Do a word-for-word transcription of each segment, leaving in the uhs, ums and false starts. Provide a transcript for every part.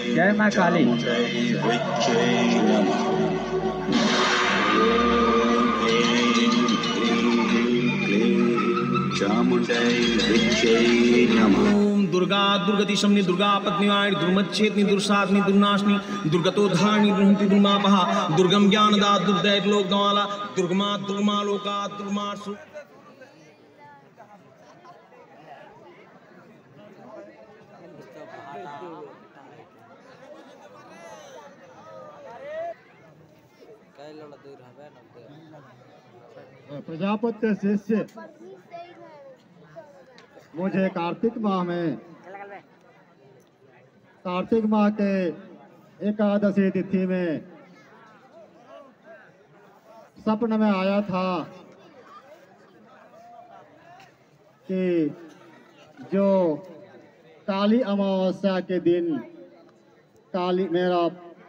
जय माँ काली। ओम दुर्गा दुर्गति शमनी दुर्गा पत्नीवाणी दुर्मच्छेदनी दुर्साधनी दुर्नाशनी दुर्गतोद्धारणी दुर्हंति दुर्मापहा दुर्गम ज्ञानदा दुर्दैव लोकदवाला दुर्गमा दुर्गमा लोका दुर्मा सु प्रजापत्य शिष्य मुझे कार्तिक माह में कार्तिक माह के एकादशी तिथि में सपन में आया था कि जो काली अमावस्या के दिन काली मेरा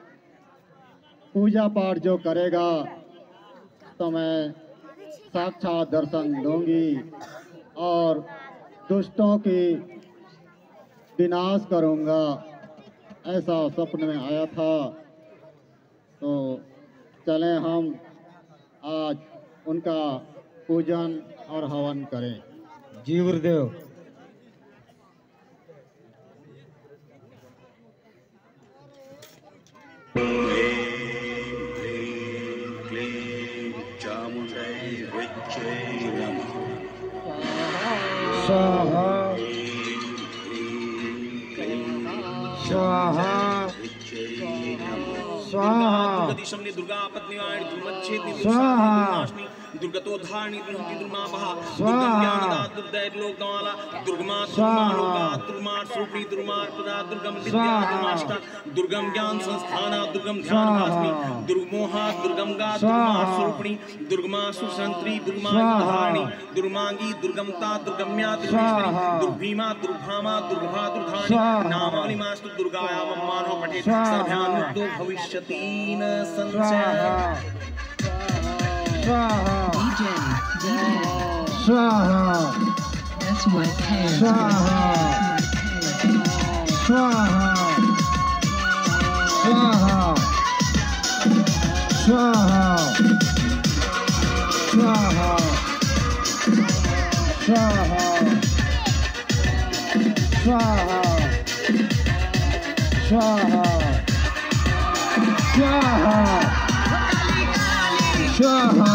पूजा पाठ जो करेगा तो मैं साक्षात दर्शन दूंगी और दुष्टों की विनाश करूंगा, ऐसा स्वप्न में आया था। तो चलें हम आज उनका पूजन और हवन करें। जी गुरुदेव। स्वाहा स्वाहा स्वाहा दुर्गति दुर्गा पत्नीवाणी दुर्मच्छेदनी स्वाहा दुर्गतोद्धारणी दुर्हंति दुर्मापहा स्वाहा दुर्गम दुर्दैव लोकदवाला दुर्गमा दुर्गमा लोका दुर्मार स्वरूपिणी दुर्मार पदा दुर्गम विद्या दुर्माष्टा दुर्गम ज्ञान संस्थाना दुर्गम ध्यान भास्मी दुर्मोहा दुर्गम गा दुर्मार स्वरूपिणी दुर्गमा सुसंत्री दुर्मा धारणी दुर्मांगी दुर्गमता दुर्गम्या दुर्गेश्वरी दुर्भीमा दुर्भामा दुर्भा दुर्धानी नामानि मास्तु दुर्गाया मम्मानो पठेत् सर्वभ्यान् मुक्तो भविष्यति न संशयः। स्वाहा D J, D J. स्वाहा That's what hands. स्वाहा स्वाहा स्वाहा स्वाहा स्वाहा स्वाहा स्वाहा स्वाहा स्वाहा स्वाहा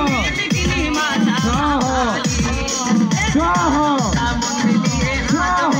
स्वाहा